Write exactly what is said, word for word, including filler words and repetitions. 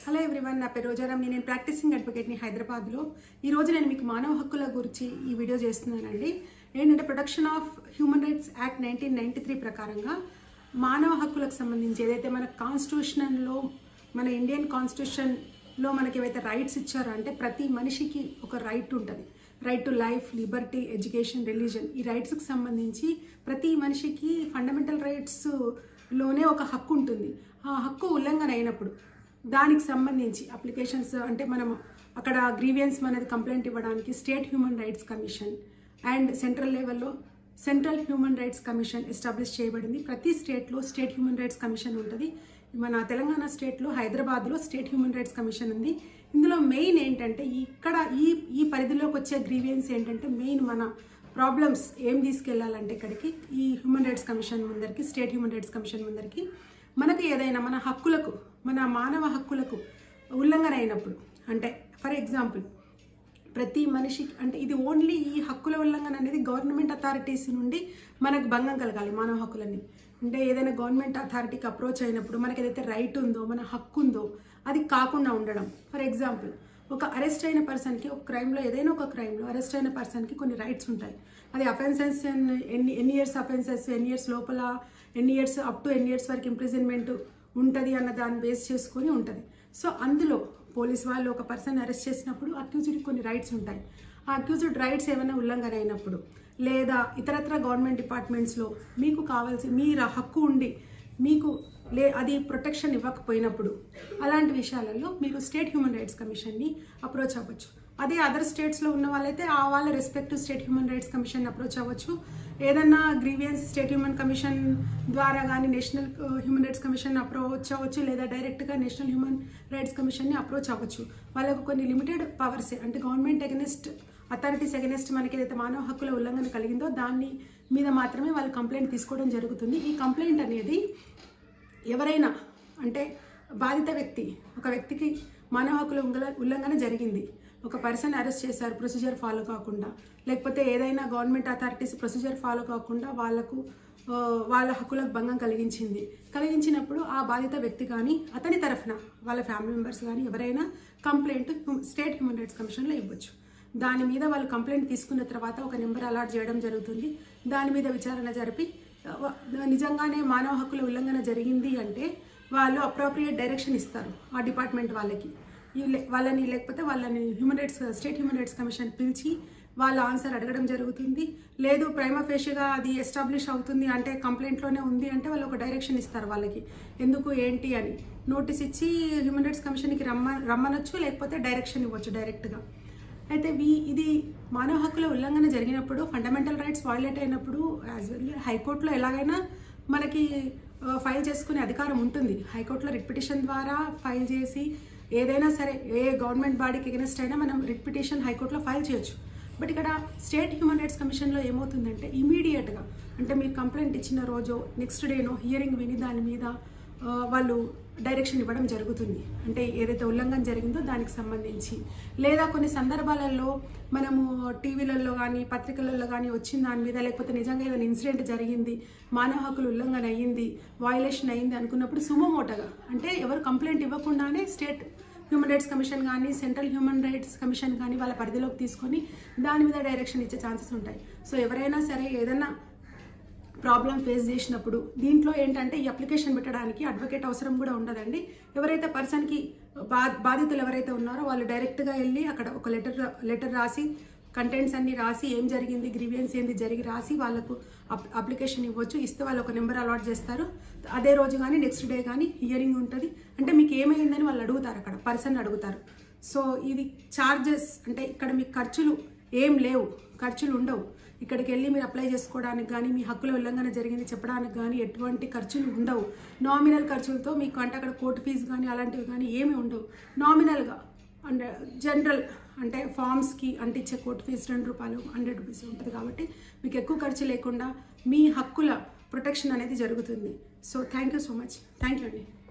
Hello everyone, నా పేరు రోజారామ్ని. నేను ప్రాక్టీసింగ్ అడ్వకేట్ని హైదరాబాద్లో. ఈరోజు నేను మీకు మానవ హక్కుల గురించి ఈ వీడియో చేస్తున్నానండి. ఏంటంటే protection of human rights act nineteen ninety three ప్రకారంగా మానవ హక్కులకు సంబంధించి ఏదైతే మన కాన్స్టిట్యూషన్లో, మన ఇండియన్ కాన్స్టిట్యూషన్లో మనకి ఏవైతే రైట్స్ ఇచ్చారో, అంటే ప్రతి మనిషికి ఒక రైట్ ఉంటుంది. Right to life, liberty, education, religion. ఈ రైట్స్కి సంబంధించి ప్రతి మనిషికి ఫండమెంటల్ రైట్స్లోనే ఒక హక్కు ఉంటుంది. ఆ హక్కు ఉల్లంఘన అయినప్పుడు దానికి సంబంధించి అప్లికేషన్స్, అంటే మనం అక్కడ గ్రీవియన్స్ అనేది కంప్లైంట్ ఇవ్వడానికి state human rights commission and central లెవెల్లో central human rights commission establish చేయబడింది. ప్రతి స్టేట్లో స్టేట్ హ్యూమన్ రైట్స్ కమిషన్ ఉంటుంది. మన తెలంగాణ స్టేట్లో హైదరాబాద్లో స్టేట్ హ్యూమన్ రైట్స్ కమిషన్ ఉంది. ఇందులో మెయిన్ ఏంటంటే ఇక్కడ ఈ ఈ పరిధిలోకి వచ్చే గ్రీవియన్స్ ఏంటంటే మెయిన్ మన ప్రాబ్లమ్స్ ఏం తీసుకెళ్లాలంటే ఇక్కడికి ఈ హ్యూమన్ రైట్స్ కమిషన్ ముందరికి, స్టేట్ హ్యూమన్ రైట్స్ కమిషన్ ముందరికి మనకు ఏదైనా మన హక్కులకు, మన మానవ హక్కులకు ఉల్లంఘన అయినప్పుడు, అంటే ఫర్ ఎగ్జాంపుల్ ప్రతి మనిషికి, అంటే ఇది ఓన్లీ ఈ హక్కుల ఉల్లంఘన అనేది గవర్నమెంట్ అథారిటీస్ నుండి మనకు భంగం కలగాలి. మానవ హక్కులని అంటే ఏదైనా గవర్నమెంట్ అథారిటీకి అప్రోచ్ అయినప్పుడు మనకి ఏదైతే రైట్ ఉందో, మన హక్కు ఉందో అది కాకుండా ఉండడం. ఫర్ ఎగ్జాంపుల్ ఒక అరెస్ట్ అయిన పర్సన్కి, ఒక క్రైమ్లో, ఏదైనా ఒక క్రైమ్లో అరెస్ట్ అయిన పర్సన్కి కొన్ని రైట్స్ ఉంటాయి. అది అఫెన్సెస్ ఎన్ని ఎన్ని ఇయర్స్ అఫెన్సెస్, ఎన్ని ఇయర్స్ లోపల, ఎన్ని ఇయర్స్ అప్ టు ఎన్ని ఇయర్స్ వరకు ఇంప్రిజన్మెంట్ ఉంటుంది అన్న దాన్ని బేస్ చేసుకొని ఉంటుంది. సో అందులో పోలీస్ వాళ్ళు ఒక పర్సన్ అరెస్ట్ చేసినప్పుడు అక్యూజ్డ్కి కొన్ని రైట్స్ ఉంటాయి. ఆ అక్యూజ్డ్ రైట్స్ ఏమైనా ఉల్లంఘన అయినప్పుడు, లేదా ఇతరత్ర గవర్నమెంట్ డిపార్ట్మెంట్స్లో మీకు కావాల్సి మీ హక్కు ఉండి మీకు లే అది ప్రొటెక్షన్ ఇవ్వకపోయినప్పుడు, అలాంటి విషయాలలో మీరు స్టేట్ హ్యూమన్ రైట్స్ కమిషన్ని అప్రోచ్ అవ్వచ్చు. అదే అదర్ స్టేట్స్లో ఉన్న వాళ్ళైతే ఆ వాళ్ళ respective state human rights commission approach అవ్వచ్చు. ఏదన్నా గ్రీవియన్స్ స్టేట్ హ్యూమన్ కమిషన్ ద్వారా కానీ national human rights commission approach అవ్వచ్చు, లేదా డైరెక్ట్గా నేషనల్ హ్యూమన్ రైట్స్ కమిషన్ని అప్రోచ్ అవ్వచ్చు. వాళ్ళకు కొన్ని లిమిటెడ్ పవర్స్, అంటే గవర్నమెంట్ అగెనిస్ట్, అథారిటీస్ అగెనిస్ట్ మనకి ఏదైతే మానవ హక్కుల ఉల్లంఘన కలిగిందో దాన్ని మీద మాత్రమే వాళ్ళు కంప్లైంట్ తీసుకోవడం జరుగుతుంది. ఈ కంప్లైంట్ అనేది ఎవరైనా, అంటే బాధిత వ్యక్తి, ఒక వ్యక్తికి మానవ హక్కుల ఉల్లంఘన జరిగింది, ఒక పర్సన్ అరెస్ట్ చేశారు ప్రొసీజర్ ఫాలో కాకుండా, లేకపోతే ఏదైనా గవర్నమెంట్ అథారిటీస్ ప్రొసీజర్ ఫాలో కాకుండా వాళ్ళకు వాళ్ళ హక్కులకు భంగం కలిగించింది కలిగించినప్పుడు ఆ బాధిత వ్యక్తి కానీ అతని తరఫున వాళ్ళ ఫ్యామిలీ మెంబర్స్ కానీ ఎవరైనా కంప్లైంట్ స్టేట్ హ్యూమన్ రైట్స్ కమిషన్లో ఇవ్వచ్చు. దాని మీద వాళ్ళు కంప్లైంట్ తీసుకున్న తర్వాత ఒక నెంబర్ అలాట్ చేయడం జరుగుతుంది. దాని మీద విచారణ జరిపి నిజంగానే మానవ హక్కుల ఉల్లంఘన జరిగింది అంటే వాళ్ళు అప్రోప్రియేట్ డైరెక్షన్ ఇస్తారు ఆ డిపార్ట్మెంట్ వాళ్ళకి, వాళ్ళని లేకపోతే వాళ్ళని human rights state human rights commission పిలిచి వాళ్ళ ఆన్సర్ అడగడం జరుగుతుంది. లేదు ప్రైమా ఫేషియగా అది ఎస్టాబ్లిష్ అవుతుంది అంటే కంప్లైంట్లోనే ఉంది అంటే వాళ్ళు ఒక డైరెక్షన్ ఇస్తారు వాళ్ళకి, ఎందుకు ఏంటి అని నోటీస్ ఇచ్చి హ్యూమన్ రైట్స్ కమిషన్కి రమ్మ రమ్మనొచ్చు లేకపోతే డైరెక్షన్ ఇవ్వచ్చు డైరెక్ట్గా. అయితే వీ ఇది మానవ హక్కుల ఉల్లంఘన జరిగినప్పుడు, ఫండమెంటల్ రైట్స్ వైలేట్ అయినప్పుడు యాజ్ వెల్ హైకోర్టులో ఎలాగైనా మనకి ఫైల్ చేసుకునే అధికారం ఉంటుంది. హైకోర్టులో రిట్ పిటిషన్ ద్వారా ఫైల్ చేసి ఏదైనా సరే ఏ గవర్నమెంట్ బాడీకి ఎగెనెస్ట్ అయినా మనం రిట్ పిటిషన్ హైకోర్టులో ఫైల్ చేయొచ్చు. బట్ ఇక్కడ స్టేట్ హ్యూమన్ రైట్స్ కమిషన్లో ఏమవుతుందంటే ఇమీడియట్గా, అంటే మీరు కంప్లైంట్ ఇచ్చిన రోజు నెక్స్ట్ డేనో హియరింగ్ విని దాని మీద వాళ్ళు డైరెక్షన్ ఇవ్వడం జరుగుతుంది, అంటే ఏదైతే ఉల్లంఘన జరిగిందో దానికి సంబంధించి. లేదా కొన్ని సందర్భాలలో మనము టీవీలలో కానీ పత్రికలలో కానీ వచ్చిన దాని మీద, లేకపోతే నిజంగా ఏదైనా ఇన్సిడెంట్ జరిగింది, మానవ హక్కులు ఉల్లంఘన అయ్యింది, వయలేషన్ అయ్యింది అనుకున్నప్పుడు సుమోమోటోగా, అంటే ఎవరు కంప్లైంట్ ఇవ్వకుండానే స్టేట్ హ్యూమన్ రైట్స్ కమిషన్ కానీ సెంట్రల్ హ్యూమన్ రైట్స్ కమిషన్ కానీ వాళ్ళ పరిధిలోకి తీసుకొని దాని మీద డైరెక్షన్ ఇచ్చే ఛాన్సెస్ ఉంటాయి. సో ఎవరైనా సరే ఏదైనా ప్రాబ్లం ఫేస్ చేసినప్పుడు దీంట్లో ఏంటంటే ఈ అప్లికేషన్ పెట్టడానికి అడ్వకేట్ అవసరం కూడా ఉండదండి. ఎవరైతే పర్సన్కి బా బాధితులు ఎవరైతే ఉన్నారో వాళ్ళు డైరెక్ట్గా వెళ్ళి అక్కడ ఒక లెటర్ లెటర్ రాసి కంటెంట్స్ అన్ని రాసి ఏం జరిగింది, గ్రీవియన్స్ ఏంది జరిగి రాసి వాళ్ళకు అప్లికేషన్ ఇవ్వచ్చు. ఇస్తే వాళ్ళు ఒక నెంబర్ అలాట్ చేస్తారు. అదే రోజు కానీ నెక్స్ట్ డే కానీ హియరింగ్ ఉంటుంది. అంటే మీకు ఏమైందని వాళ్ళు అడుగుతారు, అక్కడ పర్సన్ అడుగుతారు. సో ఇది ఛార్జెస్, అంటే ఇక్కడ మీకు ఖర్చులు ఏం లేవు, ఖర్చులు ఉండవు. ఇక్కడికి వెళ్ళి మీరు అప్లై చేసుకోవడానికి కానీ మీ హక్కుల ఉల్లంఘన జరిగింది చెప్పడానికి కానీ ఎటువంటి ఖర్చులు ఉండవు. నామినల్ ఖర్చులతో మీకు, అంటే అక్కడ కోర్టు ఫీజు కానీ అలాంటివి కానీ ఏమీ ఉండవు. నామినల్గా అంటే జనరల్, అంటే ఫామ్స్కి అంటించే కోర్టు ఫీజు రెండు రూపాయలు హండ్రెడ్ రూపీస్ ఉంటుంది కాబట్టి మీకు ఎక్కువ ఖర్చు లేకుండా మీ హక్కుల ప్రొటెక్షన్ అనేది జరుగుతుంది. So thank you so much. Thank you అండి.